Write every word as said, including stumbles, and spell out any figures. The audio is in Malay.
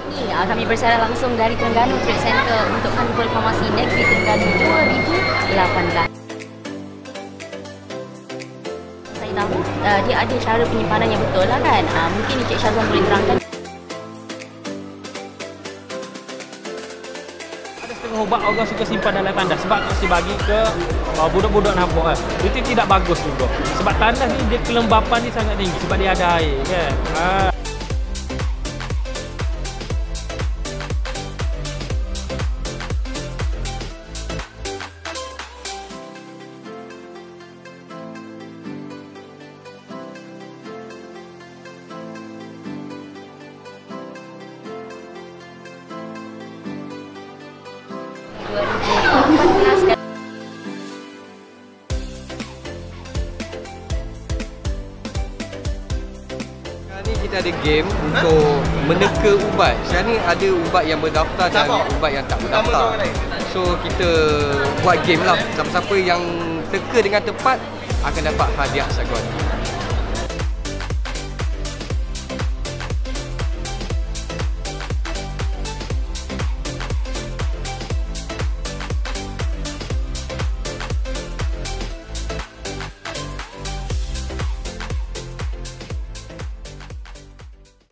Ni uh, kami bersiaran langsung dari Terengganu Trade Center untuk Carnival Farmasi Negeri Terengganu dua ribu lapan belas. Saya tahu uh, dia ada cara penyimpanan yang betul lah kan. Uh, mungkin Encik Syazwan boleh terangkan. Ada setengah ubat orang suka simpan dalam tandas sebab kasi bagi ke uh, budak-budak nampak kan. Itu tidak bagus juga. Sebab tandas ni dia kelembapan ni sangat tinggi sebab dia ada air kan. Uh. dua ribu lapan belas kan. Sekarang ni kita ada game untuk meneka ubat. Sekarang ni ada ubat yang berdaftar dan ubat yang tak berdaftar. So kita buat game lah. Siapa-siapa yang teka dengan tepat akan dapat hadiah Sagwan.